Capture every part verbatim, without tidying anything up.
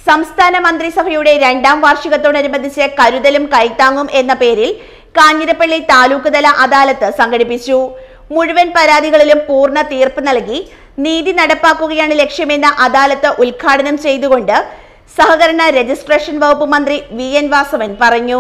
സംസ്ഥാന മന്ത്രിസഭയുടെ രണ്ടാം വാർഷികത്തോടനുബന്ധിച്ച് കരുതലും കൈത്താങ്ങും എന്ന പേരിൽ കാഞ്ഞിരപ്പള്ളി താലൂക്ക് തല അദാലത്ത് സംഘടിപ്പിച്ചു. മുഴുവൻ പരാതികളിലും പൂർണ്ണ തീർപ്പ് നൽകി നീതി നടപ്പാക്കുകയാണ് ലക്ഷ്യമെന്ന അദാലത്ത് ഉദ്ഘാടനം ചെയ്തുകൊണ്ട് സഹകരണ രജിസ്ട്രേഷൻ വകുപ്പ് മന്ത്രി വി എൻ വാസവൻ പറഞ്ഞു.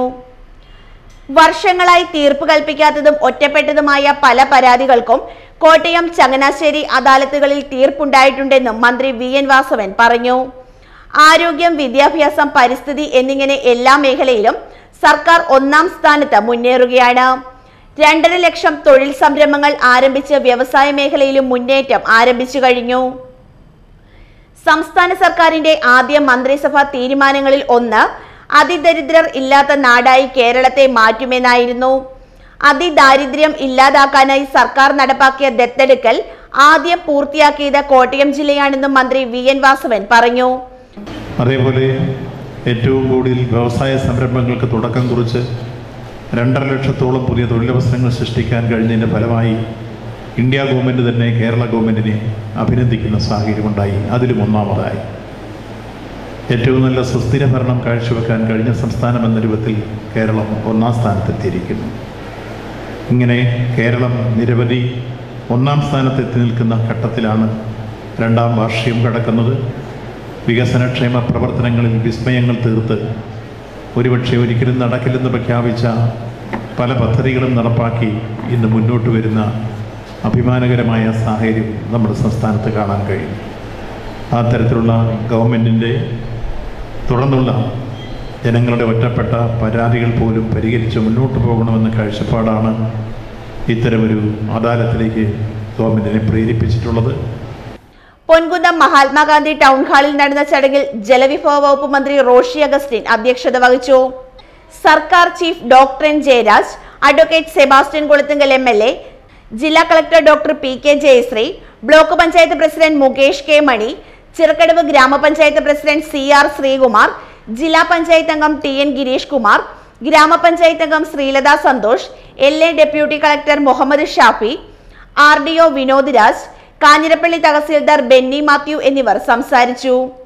വർഷങ്ങളായി തീർപ്പ് കൽപ്പിക്കാത്തതും ഒറ്റപ്പെട്ടതുമായ പല പരാതികൾക്കും കോട്ടയം, ചങ്ങനാശ്ശേരി അദാലത്തുകളിൽ തീർപ്പുണ്ടായിട്ടുണ്ടെന്നും മന്ത്രി വി എൻ വാസവൻ പറഞ്ഞു. ആരോഗ്യം, വിദ്യാഭ്യാസം, പരിസ്ഥിതി എന്നിങ്ങനെ എല്ലാ മേഖലയിലും സർക്കാർ ഒന്നാം സ്ഥാനത്ത് മുന്നേറുകയാണ്. രണ്ടര ലക്ഷം തൊഴിൽ സംരംഭങ്ങൾ ആരംഭിച്ച് വ്യവസായ മേഖലയിലും മുന്നേറ്റം ആരംഭിച്ചു കഴിഞ്ഞു. സംസ്ഥാന സർക്കാരിന്റെ ആദ്യ മന്ത്രിസഭാ തീരുമാനങ്ങളിൽ ഒന്ന് അതിദരിദ്രർ ഇല്ലാത്ത നാടായി കേരളത്തെ മാറ്റുമെന്നായിരുന്നു. അതിദാരിദ്ര്യം ഇല്ലാതാക്കാനായി സർക്കാർ നടപ്പാക്കിയ ദത്തെടുക്കൽ ആദ്യം പൂർത്തിയാക്കിയത് കോട്ടയം ജില്ലയാണെന്നും മന്ത്രി വി എൻ വാസവൻ പറഞ്ഞു. അതേപോലെ ഏറ്റവും കൂടുതൽ വ്യവസായ സംരംഭങ്ങൾക്ക് തുടക്കം കുറിച്ച് രണ്ടര ലക്ഷത്തോളം പുതിയ തൊഴിലവസരങ്ങൾ സൃഷ്ടിക്കാൻ കഴിഞ്ഞതിൻ്റെ ഫലമായി ഇന്ത്യ ഗവൺമെൻറ് തന്നെ കേരള ഗവൺമെൻറ്റിനെ അഭിനന്ദിക്കുന്ന സാഹചര്യമുണ്ടായി. അതിലും ഒന്നാമതായി ഏറ്റവും നല്ല സുസ്ഥിര ഭരണം കാഴ്ചവെക്കാൻ കഴിഞ്ഞ സംസ്ഥാനം എന്ന രൂപത്തിൽ കേരളം ഒന്നാം സ്ഥാനത്തെത്തിയിരിക്കുന്നു. ഇങ്ങനെ കേരളം നിരവധി ഒന്നാം സ്ഥാനത്തെത്തി നിൽക്കുന്ന ഘട്ടത്തിലാണ് രണ്ടാം വാർഷികം കടക്കുന്നത്. വികസനക്ഷേമ പ്രവർത്തനങ്ങളിൽ വിസ്മയങ്ങൾ തീർത്ത് ഒരുപക്ഷെ ഒരിക്കലും നടക്കില്ലെന്ന് പ്രഖ്യാപിച്ച പല പദ്ധതികളും നടപ്പാക്കി ഇന്ന് മുന്നോട്ട് വരുന്ന അഭിമാനകരമായ സാഹചര്യം നമ്മുടെ സംസ്ഥാനത്ത് കാണാൻ കഴിയും. ആ തരത്തിലുള്ള ഗവൺമെൻറ്റിൻ്റെ തുടർന്നുള്ള ജനങ്ങളുടെ ഒറ്റപ്പെട്ട പരാതികൾ പോലും പരിഹരിച്ച് മുന്നോട്ട് പോകണമെന്ന കാഴ്ചപ്പാടാണ് ഇത്തരമൊരു അദാലത്തിലേക്ക് ഗവൺമെൻറ്റിനെ പ്രേരിപ്പിച്ചിട്ടുള്ളത്. പൊൻകുന്നം മഹാത്മാഗാന്ധി ടൗൺ ഹാളിൽ നടന്ന ചടങ്ങിൽ ജലവിഭവ വകുപ്പ് മന്ത്രി റോഷി അഗസ്റ്റിൻ അധ്യക്ഷത വഹിച്ചു. സർക്കാർ chief doctor N Jayaraj, advocate Sebastian Koluthunkal M L A, ജില്ലാ collector doctor P K Jayashree, block panchayat president Mukesh K Mani, Chirakkadavu ഗ്രാമപഞ്ചായത്ത് പ്രസിഡന്റ് സി ആർ ശ്രീകുമാർ, ജില്ലാ പഞ്ചായത്ത് അംഗം ടി എൻ ഗിരീഷ് കുമാർ, ഗ്രാമപഞ്ചായത്ത് അംഗം Sreelatha Santhosh, L A deputy collector Muhammad Shafi, R D O Vinod Raj, Kanjirappally tahsildar Benny Mathew എന്നിവർ സംസാരിച്ചു.